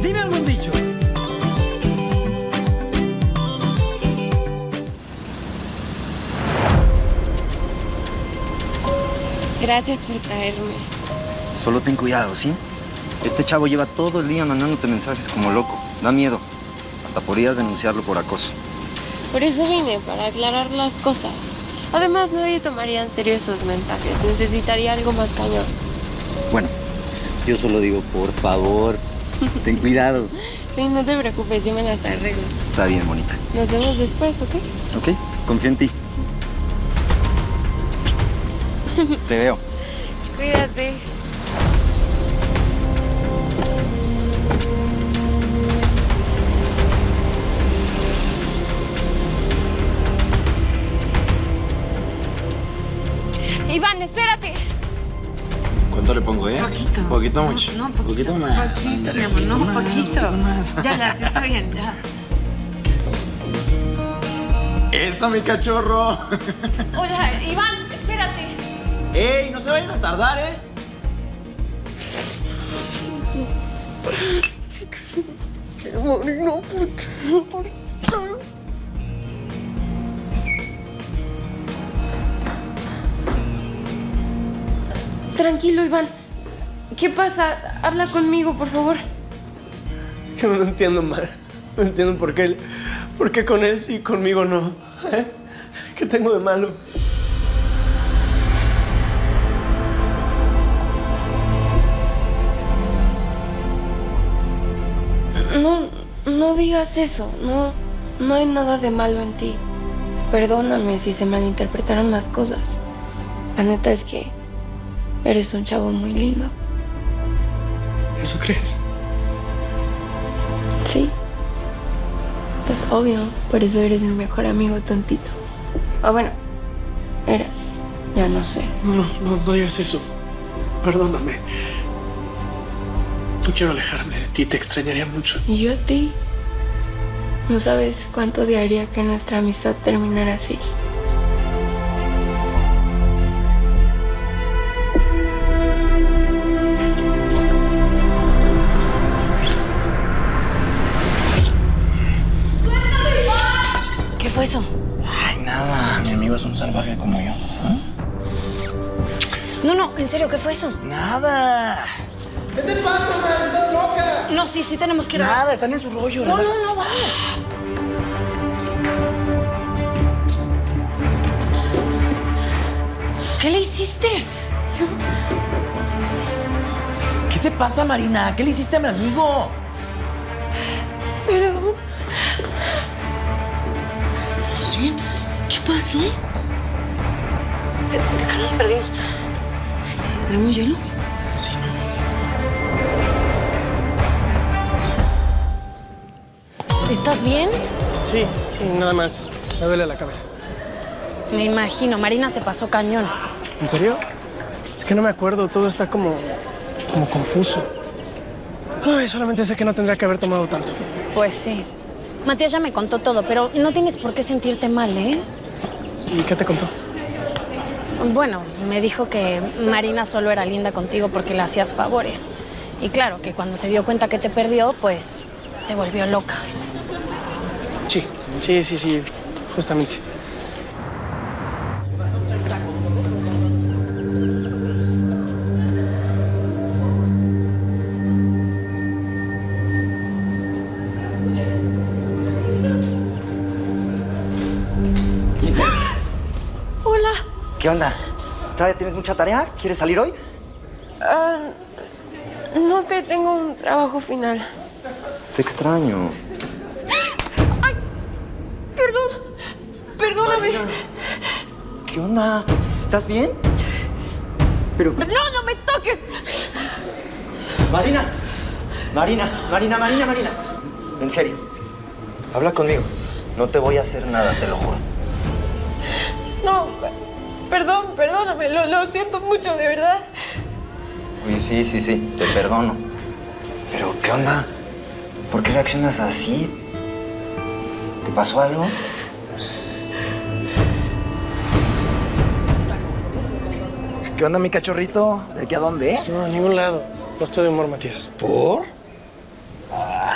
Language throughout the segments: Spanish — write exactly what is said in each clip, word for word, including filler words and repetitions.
Dime algún dicho. Gracias por traerme. Solo ten cuidado, ¿sí? Este chavo lleva todo el día mandándote mensajes como loco. Da miedo. Hasta podrías denunciarlo por acoso. Por eso vine, para aclarar las cosas. Además, nadie tomaría en serio esos mensajes. Necesitaría algo más cañón. Bueno, yo solo digo, por favor, ten cuidado. Sí, no te preocupes, yo me las arreglo. Está bien, bonita. Nos vemos después, ¿ok? ¿Ok? Confío en ti. Sí. Te veo. Cuídate. Iván, espérate. ¿Cuánto le pongo, eh? Poquito. Poquito mucho. No, no, poquito. Poquito más. Poquito, mi amor, no, poquito. Ya, ya, sí está bien, ya. ¡Eso, mi cachorro! Hola, Iván, espérate. ¡Ey, no se vayan a tardar, eh! No, ¿por qué? ¿Por qué? Tranquilo, Iván. ¿Qué pasa? Habla conmigo, por favor. Yo no lo entiendo, Mar. No entiendo por qué, por qué con él sí y conmigo no. ¿Eh? ¿Qué tengo de malo? No, no digas eso. No, no hay nada de malo en ti. Perdóname si se malinterpretaron las cosas. La neta es que eres un chavo muy lindo. ¿Eso crees? Sí. Pues obvio, por eso eres mi mejor amigo tontito. O bueno, eras. Ya no sé. No, no, no, no digas eso. Perdóname. No quiero alejarme de ti, te extrañaría mucho. ¿Y yo a ti? No sabes cuánto odiaría que nuestra amistad terminara así. ¿Qué fue eso? Ay, nada. Mi amigo es un salvaje como yo. ¿Eh? No, no, en serio, ¿qué fue eso? ¡Nada! ¿Qué te pasa, Mar? ¿Estás loca? No, sí, sí tenemos que ir a... Nada, están en su rollo. No, relaja- no, no, vamos. ¿Qué le hiciste? ¿Qué te pasa, Marina? ¿Qué le hiciste a mi amigo? Perdón. ¿Estás bien? ¿Qué pasó? Acá nos perdimos. ¿Si le traemos hielo? Sí, no. ¿Estás bien? Sí, sí, nada más. Me duele la cabeza. Me imagino, Marina se pasó cañón. ¿En serio? Es que no me acuerdo, todo está como... como confuso. Ay, solamente sé que no tendría que haber tomado tanto. Pues sí. Matías ya me contó todo, pero no tienes por qué sentirte mal, ¿eh? ¿Y qué te contó? Bueno, me dijo que Marina solo era linda contigo porque le hacías favores. Y claro, que cuando se dio cuenta que te perdió, pues se volvió loca. Sí, sí, sí, sí, justamente. Hola. ¿Qué onda? ¿Todavía tienes mucha tarea? ¿Quieres salir hoy? Ah, no sé, tengo un trabajo final. Te extraño. ¡Ay! Perdón. Perdóname. ¿Qué onda? ¿Estás bien? Pero... No, no me toques. Marina. Marina, Marina, Marina, Marina. En serio. Habla conmigo. No te voy a hacer nada, te lo juro. No, perdón, perdóname. Lo, lo siento mucho, de verdad. Oye, sí, sí, sí, te perdono. Pero, ¿qué onda? ¿Por qué reaccionas así? ¿Te pasó algo? ¿Qué onda, mi cachorrito? ¿De aquí a dónde? No, a ningún lado. No estoy de humor, Matías. ¿Por?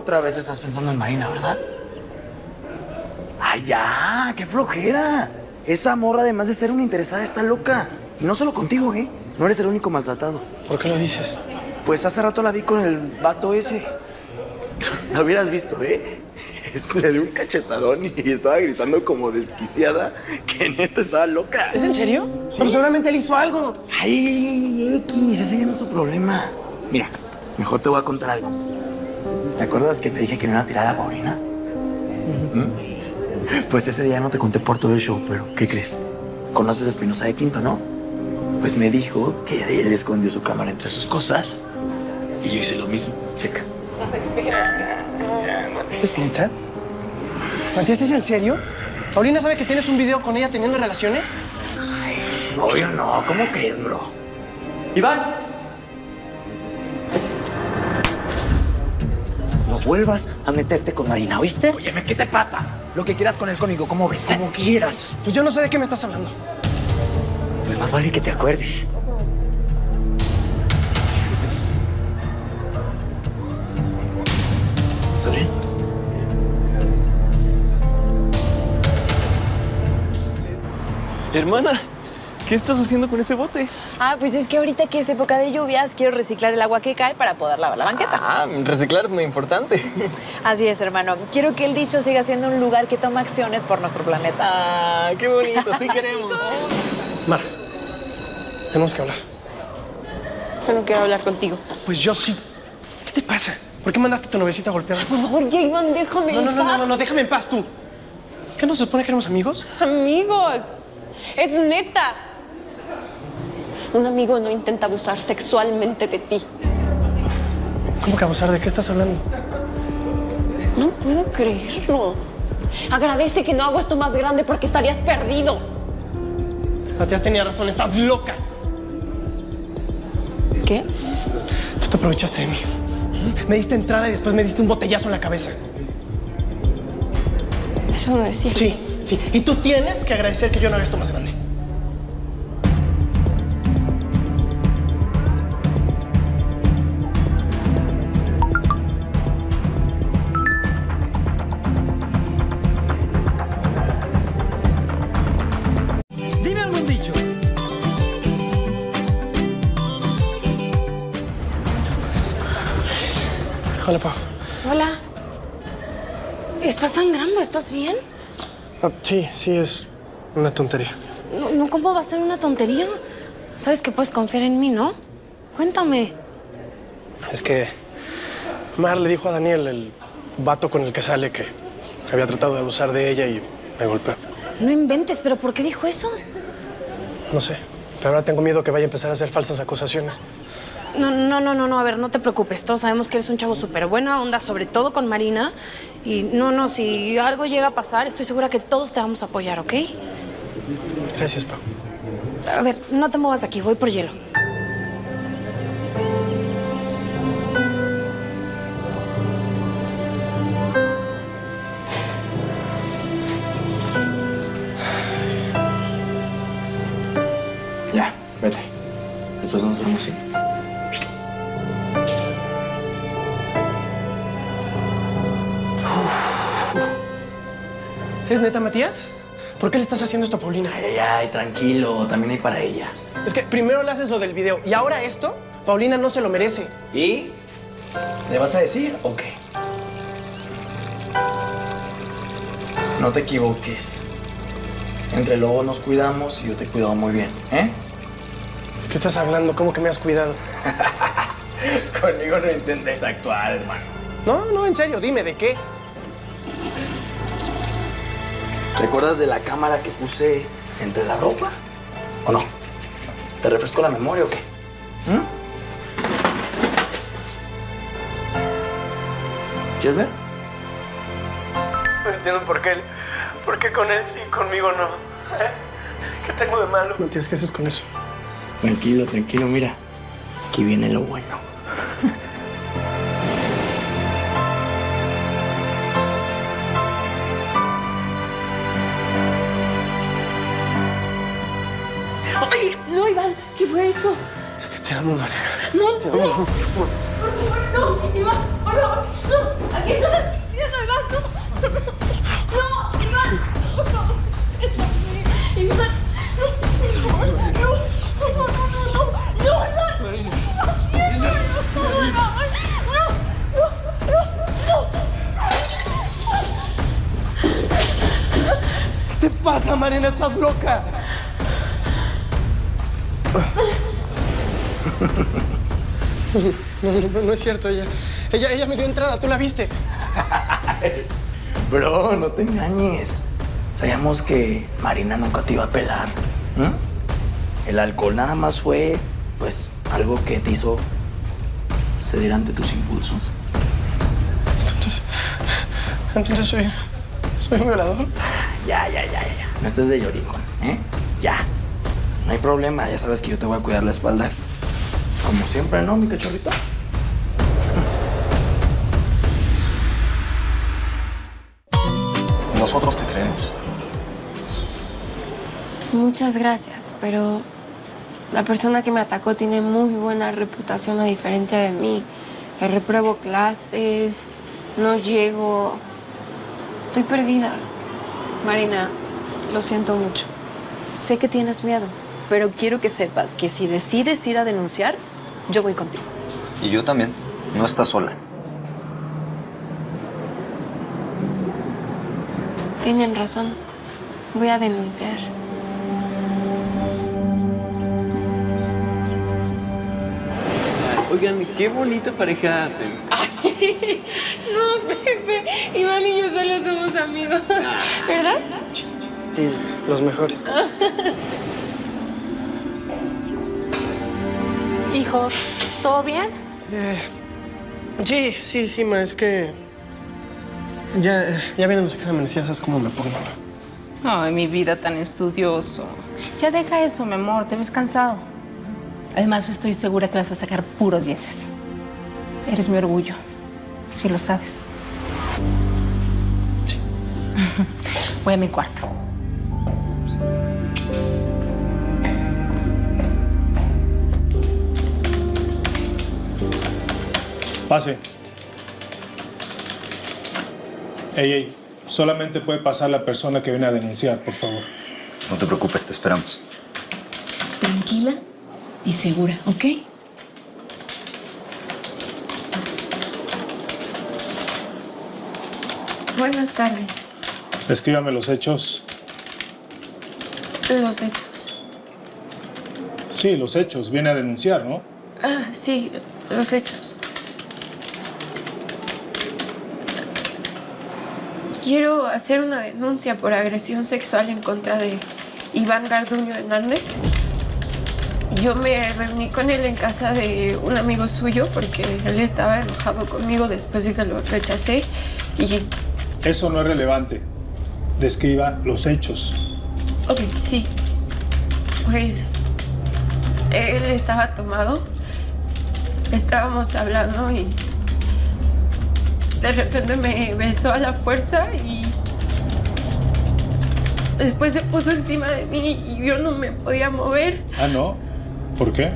otra vez estás pensando en Marina, ¿verdad? ¡Ay, ya! ¡Qué flojera! Esa morra, además de ser una interesada, está loca. Y no solo contigo, ¿eh? No eres el único maltratado. ¿Por qué lo dices? Pues hace rato la vi con el vato ese. La hubieras visto, ¿eh? Le dio un cachetadón y estaba gritando como desquiciada, que neta estaba loca. ¿Es en serio? Sí. Pero seguramente él hizo algo. Ay, X, ese ya no es tu problema. Mira, mejor te voy a contar algo. ¿Te acuerdas que te dije que me iba a tirar a Paulina? ¿Mm? Pues ese día no te conté por todo el show, pero ¿qué crees? Conoces a Espinosa de Quinto, ¿no? Pues me dijo que él escondió su cámara entre sus cosas y yo hice lo mismo. Checa. ¿Es neta? ¿Matías, es en serio? ¿Paulina sabe que tienes un video con ella teniendo relaciones? Ay, obvio no. ¿Cómo crees, bro? Iván. No vuelvas a meterte con Marina, ¿oíste? Óyeme, ¿qué te pasa? Lo que quieras con él conmigo, ¿cómo ves? Como quieras. Pues yo no sé de qué me estás hablando. Pues más vale que te acuerdes. ¿Estás bien? Hermana, ¿qué estás haciendo con ese bote? Ah, pues es que ahorita que es época de lluvias, quiero reciclar el agua que cae para poder lavar la banqueta. Ah, reciclar es muy importante. Así es, hermano. Quiero que el dicho siga siendo un lugar que toma acciones por nuestro planeta. Ah, qué bonito, sí queremos. Mar, tenemos que hablar. Yo no quiero hablar contigo. Pues yo sí. ¿Qué te pasa? ¿Por qué mandaste a tu novecita golpeada? Por favor, ya, Iván, déjame No, no, en no, paz. no, no, no, déjame en paz tú. ¿Qué no se supone que éramos amigos? Amigos. Es neta. Un amigo no intenta abusar sexualmente de ti. ¿Cómo que abusar? ¿De qué estás hablando? No puedo creerlo. Agradece que no hago esto más grande porque estarías perdido. Matías tenía razón, estás loca. ¿Qué? Tú te aprovechaste de mí. Me diste entrada y después me diste un botellazo en la cabeza. Eso no es cierto. Sí, sí. Y tú tienes que agradecer que yo no haga esto más grande. Dime algún dicho. Hola, Pau. Hola. ¿Estás sangrando? ¿Estás bien? Ah, sí, sí, es una tontería. No, no, ¿cómo va a ser una tontería? Sabes que puedes confiar en mí, ¿no? Cuéntame. Es que Mar le dijo a Daniel, el vato con el que sale, que había tratado de abusar de ella y me golpeó. No inventes, ¿pero por qué dijo eso? No sé, pero ahora tengo miedo que vaya a empezar a hacer falsas acusaciones. No, no, no, no, no, a ver, no te preocupes. Todos sabemos que eres un chavo súper buena onda, sobre todo con Marina. Y no, no, si algo llega a pasar, estoy segura que todos te vamos a apoyar, ¿ok? Gracias, Pau. A ver, no te muevas de aquí, voy por hielo. Ya, vete. Después nos vemos, ¿sí? ¿Es neta, Matías? ¿Por qué le estás haciendo esto a Paulina? Ay, ay, tranquilo. También hay para ella. Es que primero le haces lo del video y ahora esto, Paulina no se lo merece. ¿Y? ¿Le vas a decir o qué? No te equivoques. Entre luego nos cuidamos y yo te he cuidado muy bien, ¿eh? ¿Qué estás hablando? ¿Cómo que me has cuidado? Conmigo no intentes actuar, hermano. No, no, en serio, dime, ¿de qué? ¿Te acuerdas de la cámara que puse entre la ropa? ¿O no? ¿Te refresco la memoria o qué? ¿Mm? ¿Quieres ver? No entiendo por qué, por qué con él sí y conmigo no. ¿Eh? ¿Qué tengo de malo? Matías, ¿qué haces con eso? Tranquilo, tranquilo, mira. Aquí viene lo bueno. Ay, no, Iván, ¿qué fue eso? Es que te amo, María. No, Te amo. no, Iván, por favor, no, aquí no. te pasa, Marina? ¿Estás loca? No, no, no, no es cierto. Ella, ella, ella me dio entrada. ¿Tú la viste? Bro, no te engañes. Sabíamos que Marina nunca te iba a pelar. ¿Mm? El alcohol nada más fue, pues, algo que te hizo ceder ante tus impulsos. Entonces, entonces soy, soy un violador. Ya, ya, ya, ya. No estés de lloricón, ¿eh? Ya. No hay problema. Ya sabes que yo te voy a cuidar la espalda. Pues como siempre, ¿no, mi cachorrito? Nosotros te creemos. Muchas gracias, pero la persona que me atacó tiene muy buena reputación a diferencia de mí. Que repruebo clases, no llego. Estoy perdida. Marina, lo siento mucho. Sé que tienes miedo, pero quiero que sepas que si decides ir a denunciar, yo voy contigo. Y yo también. No estás sola. Tienen razón. Voy a denunciar. Oigan, qué bonita pareja hacen. No, Pepe. Iván y yo solo somos amigos. ¿Verdad? Sí, los mejores. Hijo, ¿todo bien? Eh, sí, sí, sí, ma. Es que ya, ya vienen los exámenes. Ya sabes cómo me pongo. Ay, mi vida, tan estudioso. Ya deja eso, mi amor. Te ves cansado. Además, estoy segura que vas a sacar puros dieces. Eres mi orgullo. Sí lo sabes. Sí. Voy a mi cuarto. Pase. Ey, ey. Solamente puede pasar la persona que viene a denunciar, por favor. No te preocupes, te esperamos. Tranquila y segura, ¿ok? Buenas tardes. Escríbame los hechos. Los hechos. Sí, los hechos. Viene a denunciar, ¿no? Ah, sí, los hechos. Quiero hacer una denuncia por agresión sexual en contra de Iván Garduño Hernández. Yo me reuní con él en casa de un amigo suyo porque él estaba enojado conmigo después de que lo rechacé y... Eso no es relevante. Describa los hechos. Ok, sí. Pues él estaba tomado. Estábamos hablando y de repente me besó a la fuerza y después se puso encima de mí y yo no me podía mover. Ah, ¿no? ¿Por qué?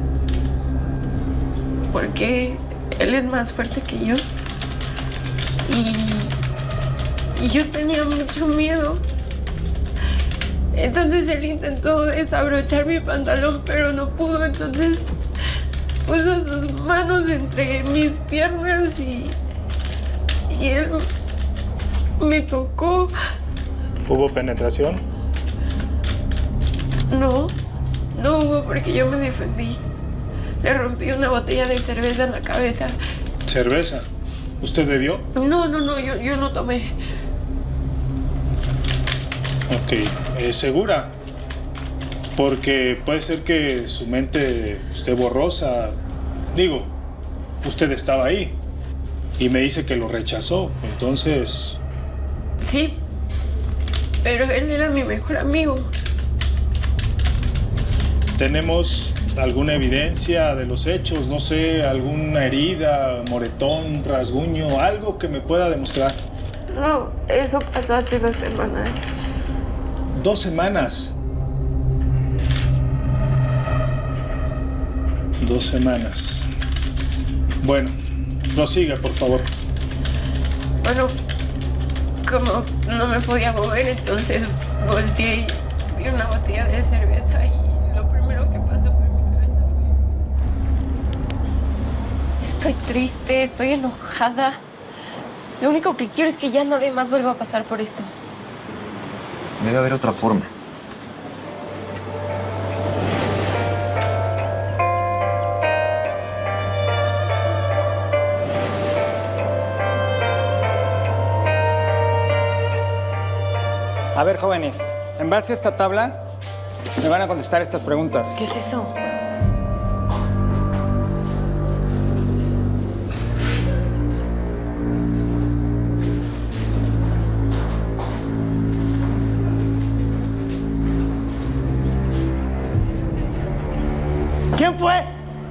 Porque él es más fuerte que yo. Y, y yo tenía mucho miedo. Entonces él intentó desabrochar mi pantalón, pero no pudo. Entonces puso sus manos entre mis piernas y, y él me tocó. ¿Hubo penetración? No, no hubo porque yo me defendí. Le rompí una botella de cerveza en la cabeza. ¿Cerveza? ¿Usted bebió? No, no, no, yo, yo no tomé. Ok. Eh, ¿Segura? Porque puede ser que su mente esté borrosa. Digo, usted estaba ahí y me dice que lo rechazó. Entonces... Sí, pero él era mi mejor amigo. ¿Tenemos alguna evidencia de los hechos? No sé, alguna herida, moretón, rasguño, algo que me pueda demostrar. No, eso pasó hace dos semanas. Dos semanas. Dos semanas. Bueno, prosiga, por favor. Bueno, como no me podía mover, entonces volteé y vi una botella de cerveza y lo primero que pasó por mi cabeza fue... Estoy triste, estoy enojada. Lo único que quiero es que ya nadie más vuelva a pasar por esto. Debe haber otra forma. A ver, jóvenes, en base a esta tabla, me van a contestar estas preguntas. ¿Qué es eso? ¿Quién fue?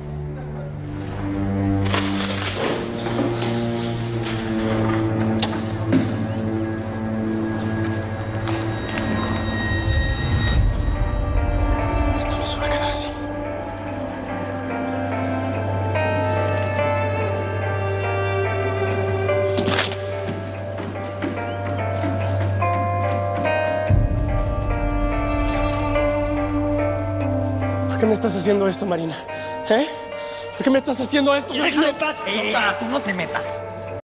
Esto no se va a quedar así. ¿Por qué me estás haciendo esto, Marina? ¿Eh? ¿Por qué me estás haciendo esto? ¿Qué le pasa? Papá, tú no te metas.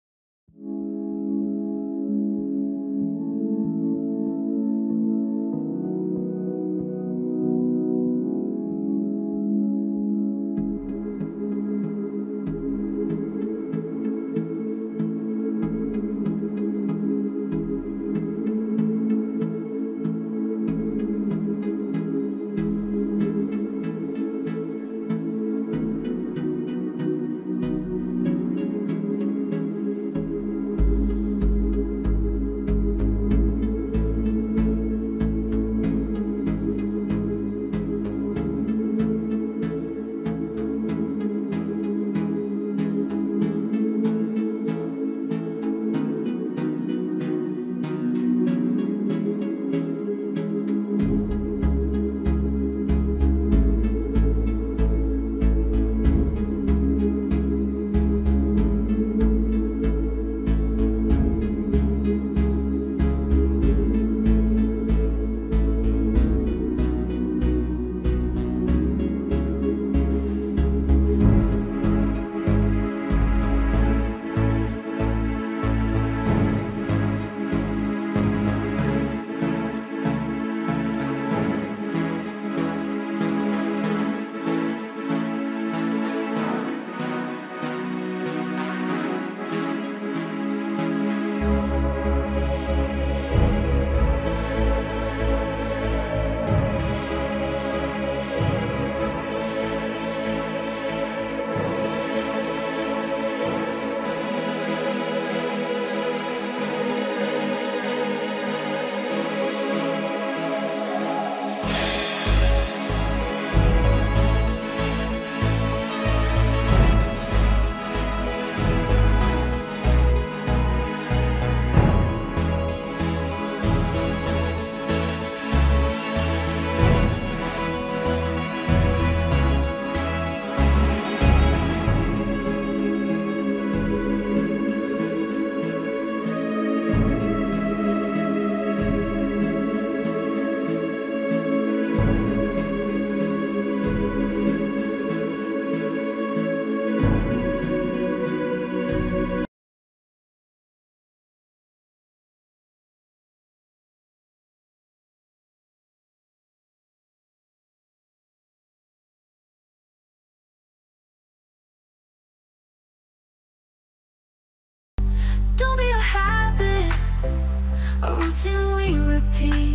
A routine we repeat.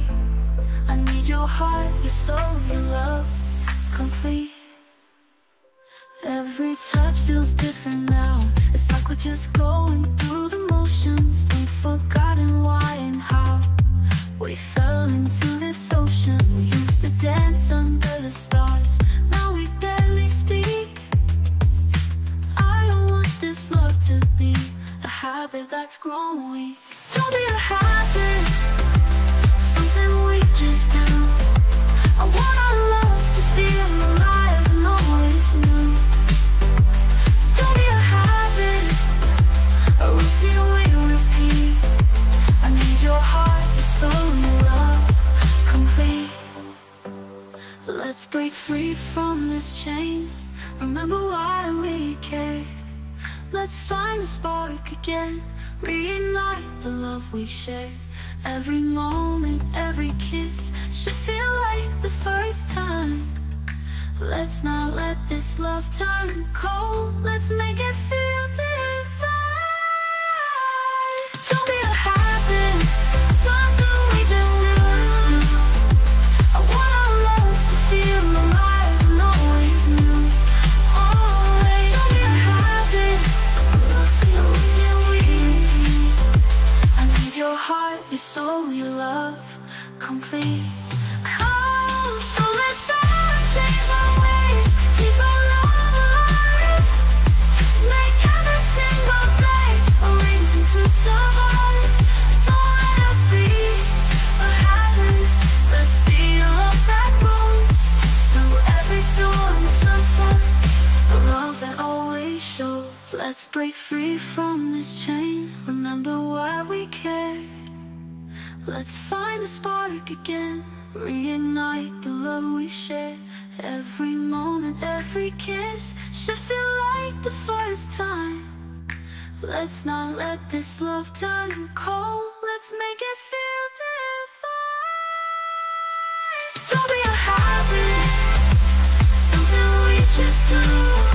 I need your heart, your soul, your love, complete. Every touch feels different now. It's like we're just going through the motions. We've forgotten why and how we fell into this ocean. We used to dance under the stars. Now we barely speak. I don't want this love to be a habit that's grown weak. Don't be a habit, something we just do. I want our love to feel alive and always new. Don't be a habit, a routine we repeat. I need your heart, your soul, your love, complete. Let's break free from this chain. Remember why we cared. Let's find the spark again. Reignite the love we shared. Every moment, every kiss should feel like the first time. Let's not let this love turn cold. Let's make it feel divine. Don't be a habit, something we just do. I want our love to feel alive and always new. Always. Don't be a habit, till, till we. I need your heart, your soul, your love, complete. Come, so let's start, change our ways, keep our love alive. Make every single day a reason to survive. Don't let us be a habit, let's be a love that grows. Through every storm and sunset, a love that always shows. Let's break free from this chain, remember why we care. Let's find the spark again, reignite the love we share. Every moment, every kiss should feel like the first time. Let's not let this love turn cold. Let's make it feel divine. Don't be a habit, something we just do.